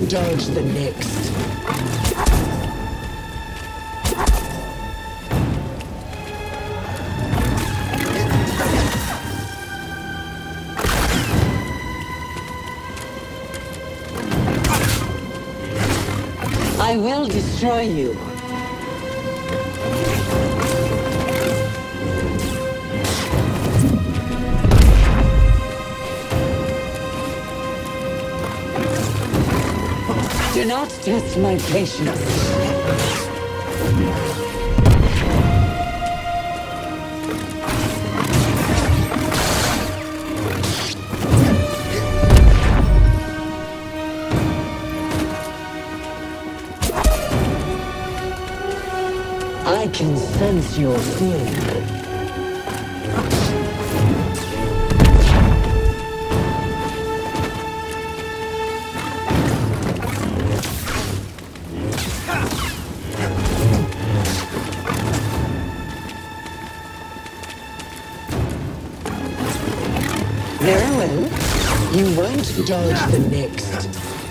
dodge the next. I will destroy you. Do not test my patience. I can sense your fear. Very well. You won't dodge the next.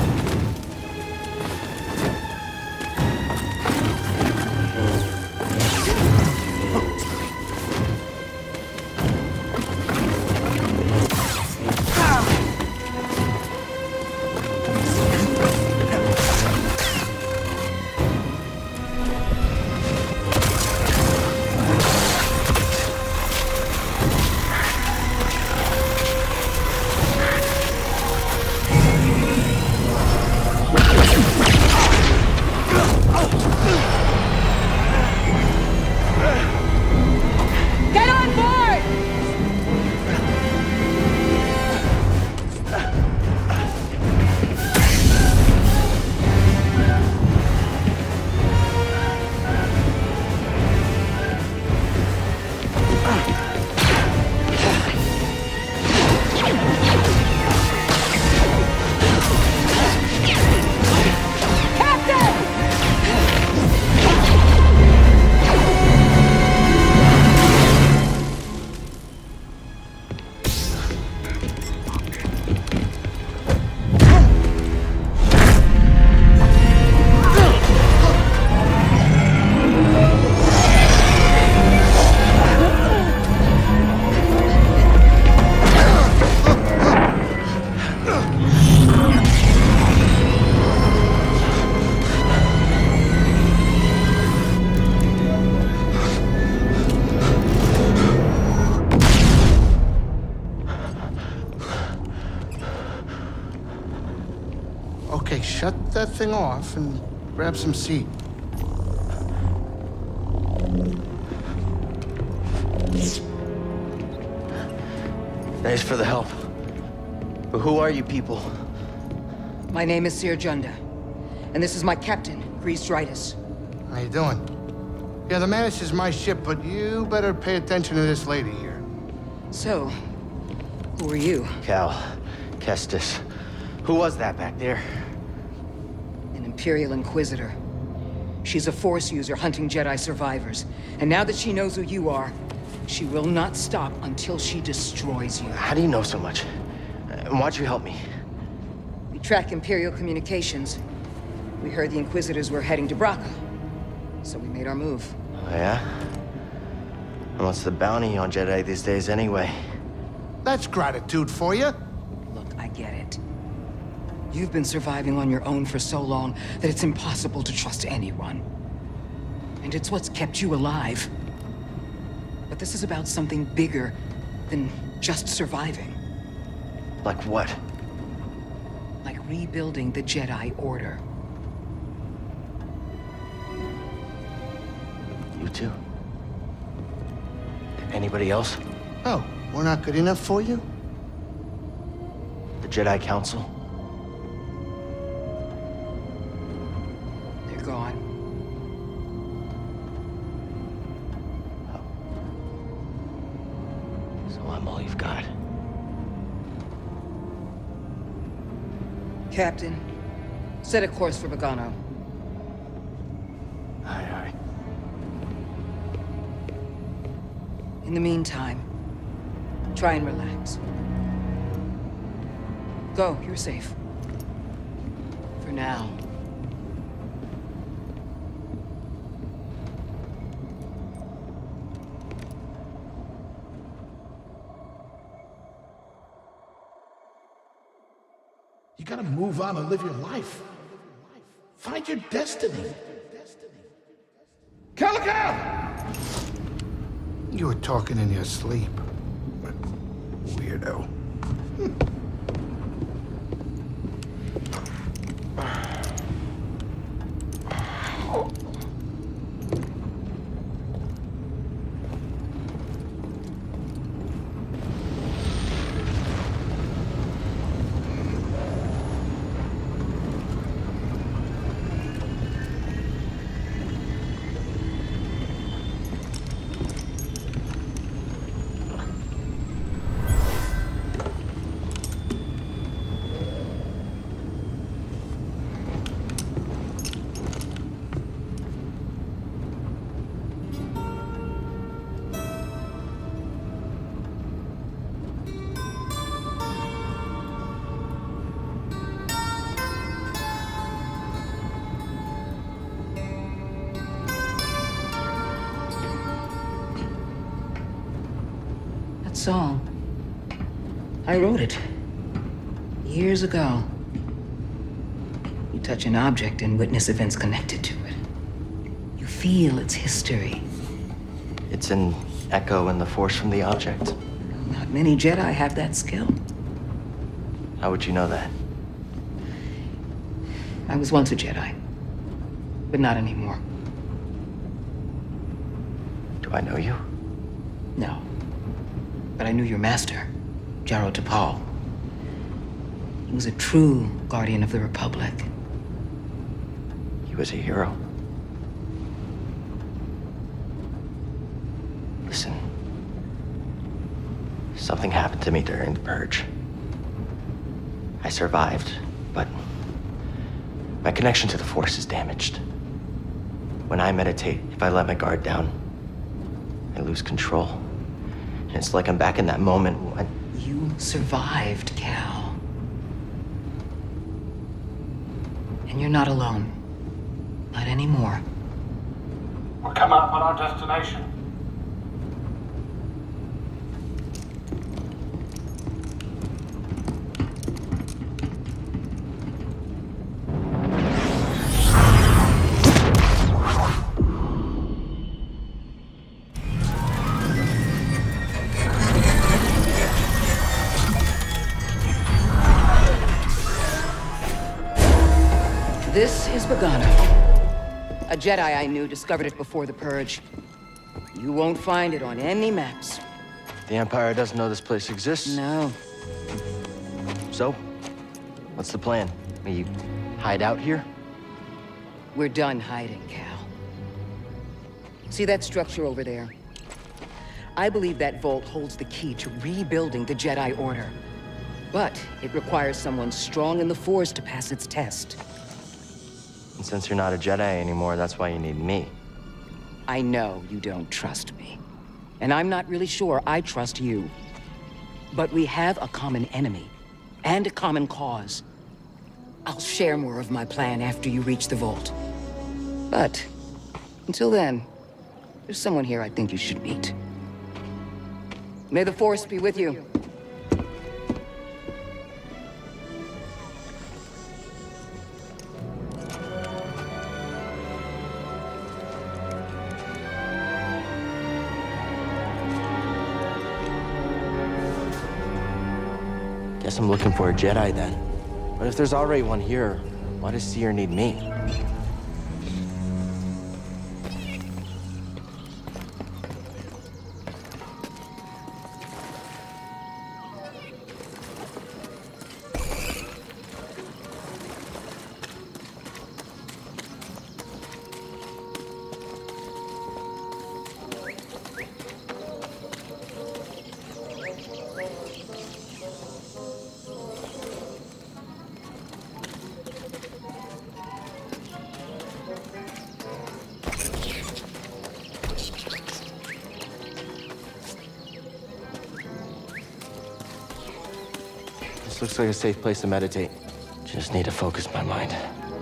Okay, shut that thing off and grab some seat. Thanks for the help. But who are you people? My name is Cere Junda, and this is my captain, Grease Dritus. How you doing? Yeah, the Mantis is my ship, but you better pay attention to this lady here. So, who are you? Cal Kestis. Who was that back there? An Imperial Inquisitor. She's a Force user hunting Jedi survivors. And now that she knows who you are, she will not stop until she destroys you. How do you know so much? And why'd you help me? We track Imperial communications. We heard the Inquisitors were heading to Bracca. So we made our move. Oh, yeah? And what's the bounty on Jedi these days anyway? That's gratitude for you. Look, I get it. You've been surviving on your own for so long that it's impossible to trust anyone. And it's what's kept you alive. But this is about something bigger than just surviving. Like what? Like rebuilding the Jedi Order. You too? Anybody else? Oh, we're not good enough for you? The Jedi Council? They're gone. So I'm all you've got. Captain, set a course for Bogano. Aye. In the meantime, try and relax. Go, you're safe. For now. You gotta move on and live your life. Find your destiny. Calico! You were talking in your sleep. Weirdo. Song. I wrote it. Years ago. You touch an object and witness events connected to it. You feel its history. It's an echo in the force from the object. Not many Jedi have that skill. How would you know that? I was once a Jedi, but not anymore. Do I know you? No. But I knew your master, Jaro Tapal. He was a true guardian of the Republic. He was a hero. Listen. Something happened to me during the Purge. I survived, but my connection to the Force is damaged. When I meditate, if I let my guard down, I lose control. And it's like I'm back in that moment when... You survived, Cal. And you're not alone. Not anymore. We're coming up on our destination. This is Bogano. A Jedi I knew discovered it before the Purge. You won't find it on any maps. The Empire doesn't know this place exists. No. So, what's the plan? We hide out here? We're done hiding, Cal. See that structure over there? I believe that vault holds the key to rebuilding the Jedi Order. But it requires someone strong in the Force to pass its test. And since you're not a Jedi anymore, that's why you need me. I know you don't trust me. And I'm not really sure I trust you. But we have a common enemy. And a common cause. I'll share more of my plan after you reach the vault. But, until then, there's someone here I think you should meet. May the Force be with you. Guess I'm looking for a Jedi then. But if there's already one here, why does Cere need me? This looks like a safe place to meditate. Just need to focus my mind.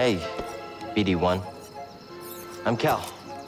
Hey, BD1. I'm Cal.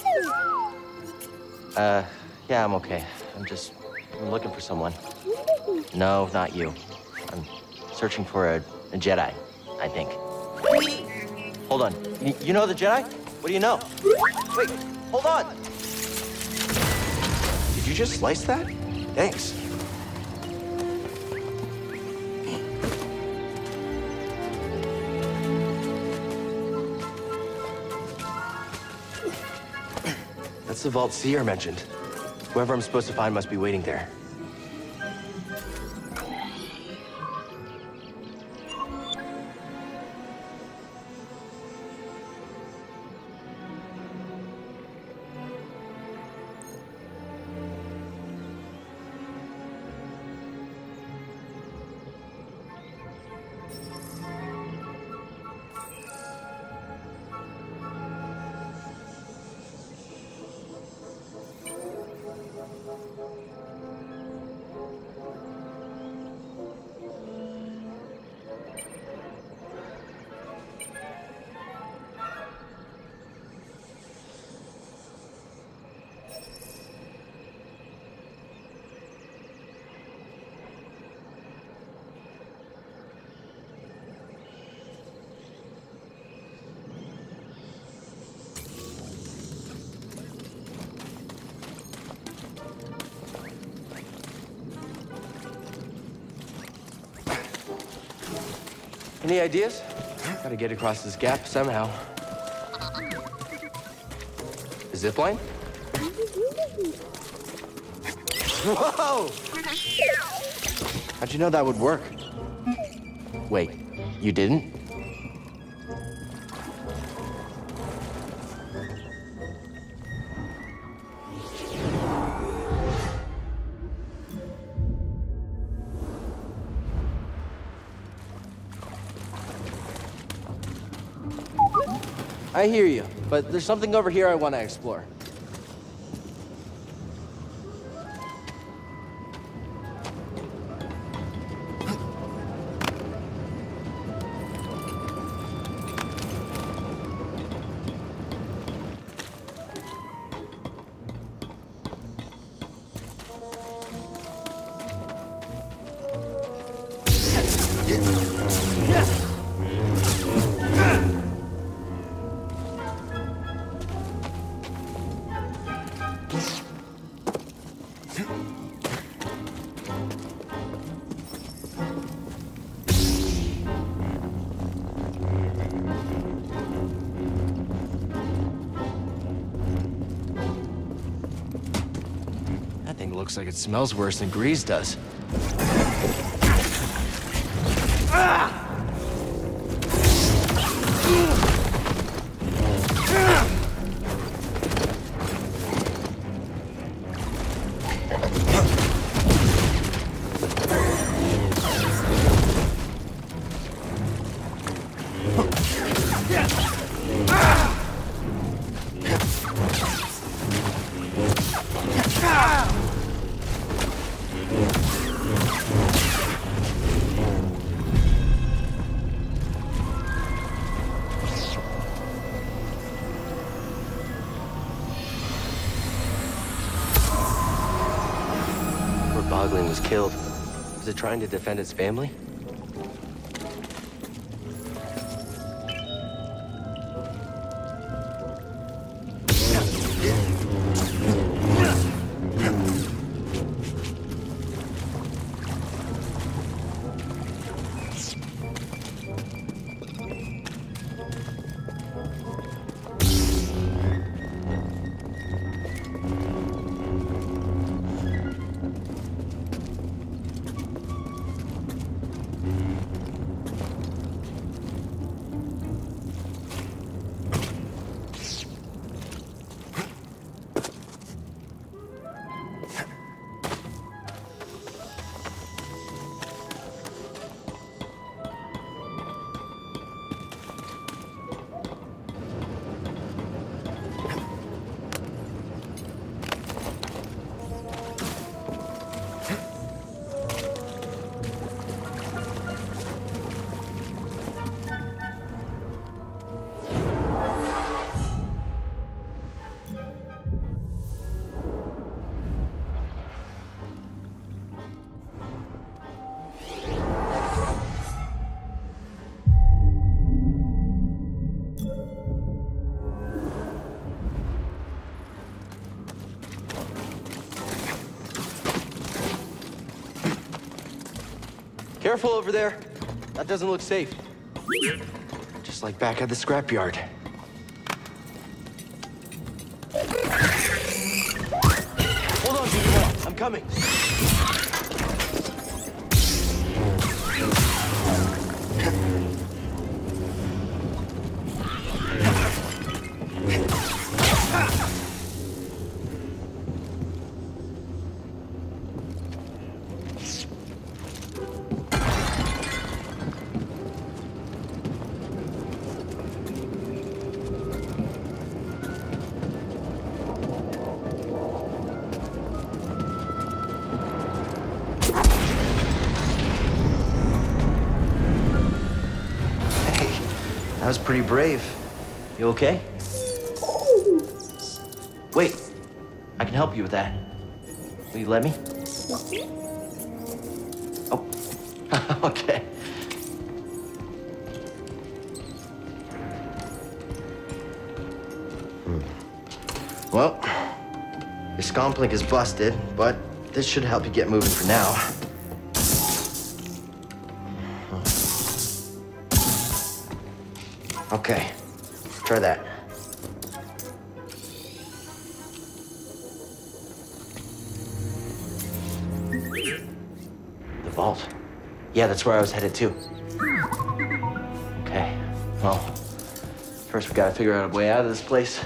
Yeah, I'm okay. I'm looking for someone. No, not you. I'm searching for a Jedi, I think. Hold on. You know the Jedi? What do you know? Wait, hold on! Did you just slice that? Thanks. That's the Vault Seer mentioned. Whoever I'm supposed to find must be waiting there. Any ideas? Gotta get across this gap somehow. A zipline? Whoa! How'd you know that would work? Wait, you didn't? I hear you, but there's something over here I want to explore. Looks like it smells worse than Grease does. Bogling was killed. Was it trying to defend its family? Careful over there. That doesn't look safe. Just like back at the scrapyard. Hold on, BD-1. I'm coming. That was pretty brave. You okay? Wait, I can help you with that. Will you let me? Oh, okay. Well, your scomp link is busted, but this should help you get moving for now. Okay, try that. The vault. Yeah, that's where I was headed to. Okay, well, first we gotta figure out a way out of this place.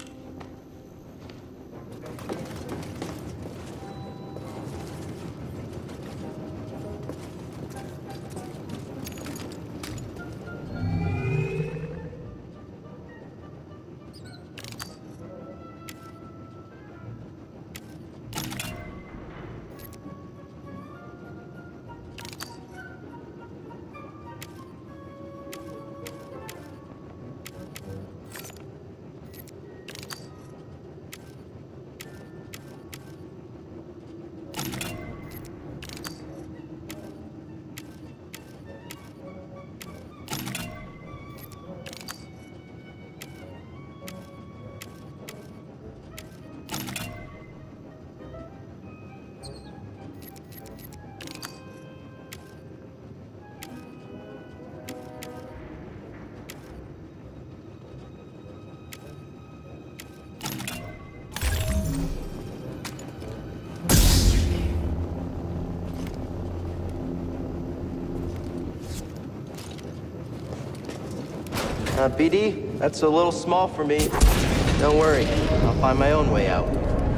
BD, that's a little small for me. Don't worry, I'll find my own way out.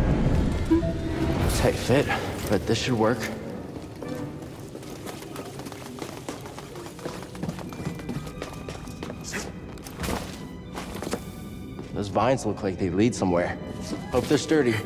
Tight fit, but this should work. Those vines look like they lead somewhere. Hope they're sturdy.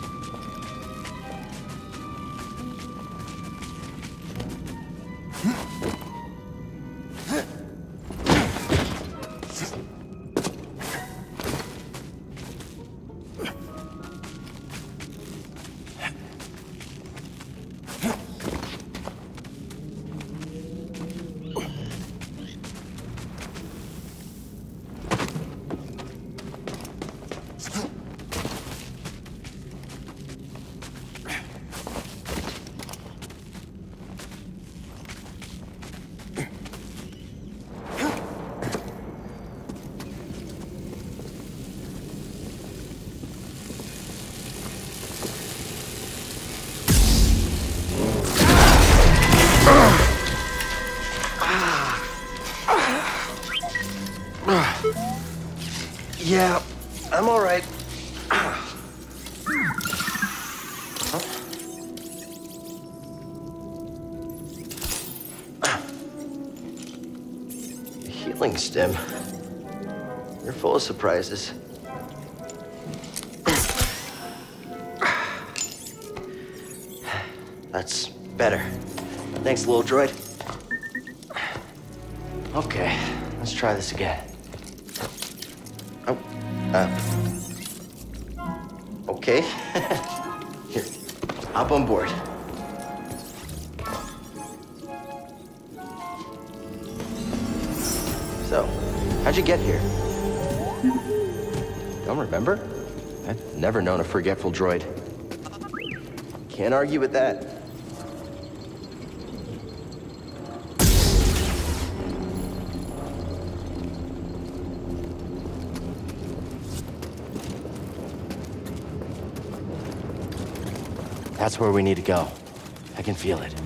Yeah, I'm all right. Healing stem. You're full of surprises. That's better. Thanks, little droid. Okay, let's try this again. Okay. Here, hop on board. So, how'd you get here? Don't remember? I've never known a forgetful droid. Can't argue with that. That's where we need to go. I can feel it.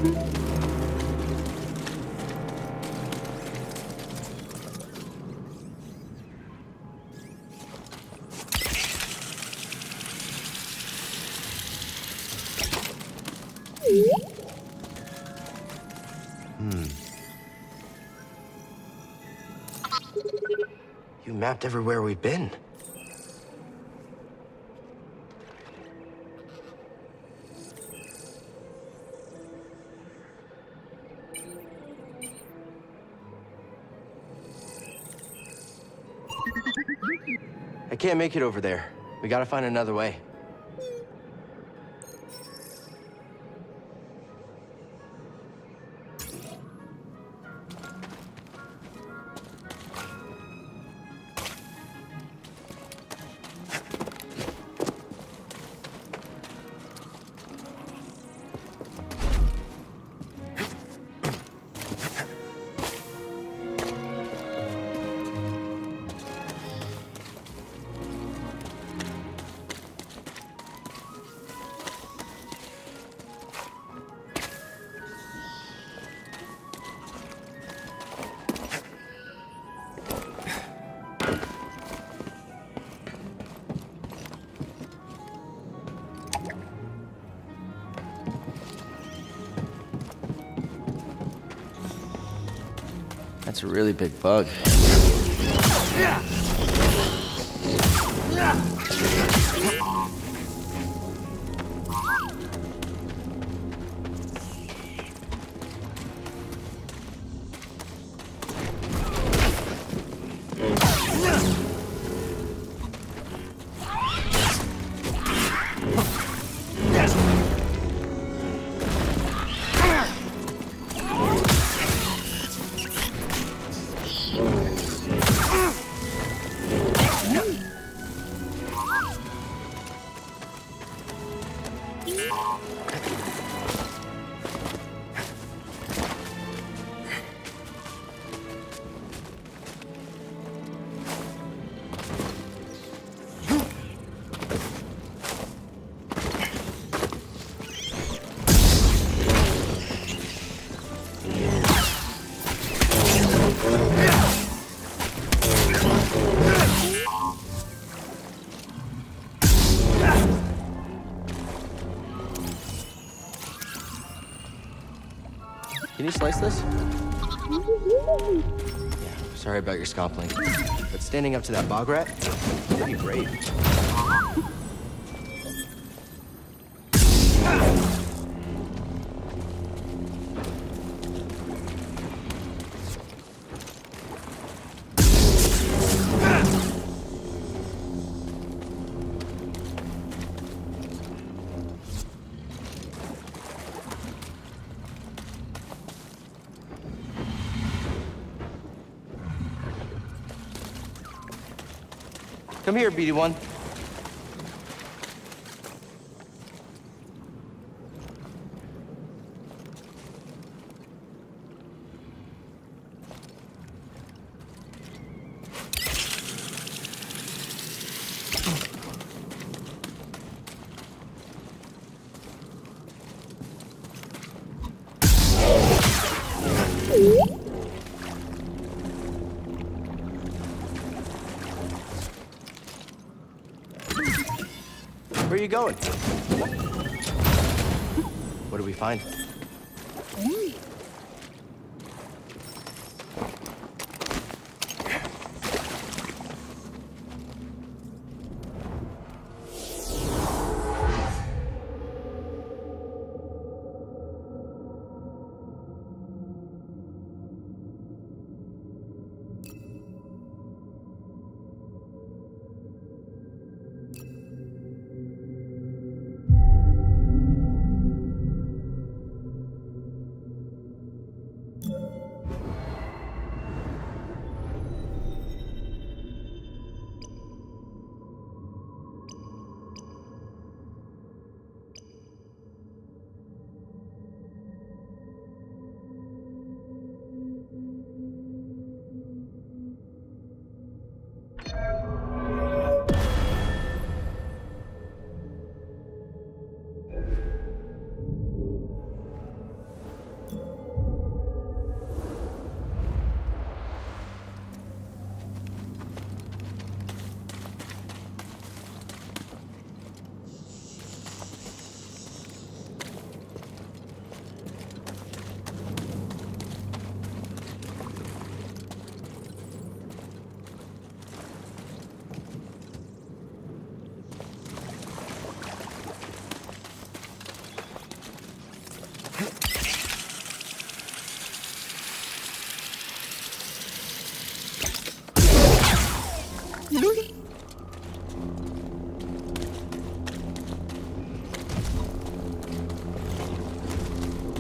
You mapped everywhere we've been. I can't make it over there. We gotta find another way. That's a really big bug. Can you slice this? Yeah, sorry about your scompling. But standing up to that bog rat, pretty brave. Come here, BD1. Where are you going? What do we find?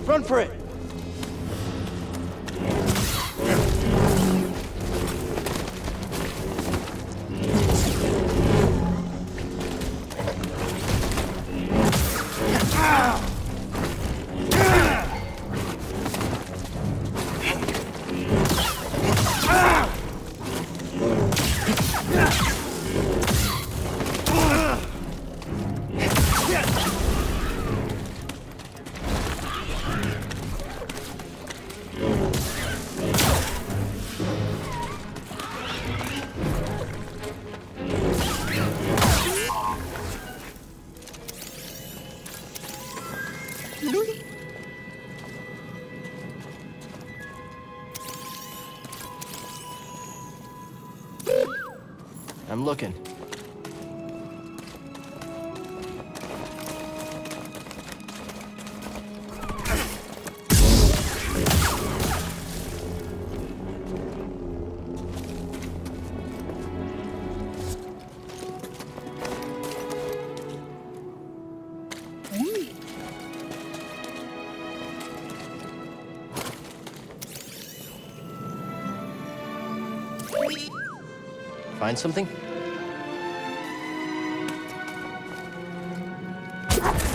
Run for it! I'm looking. Find something?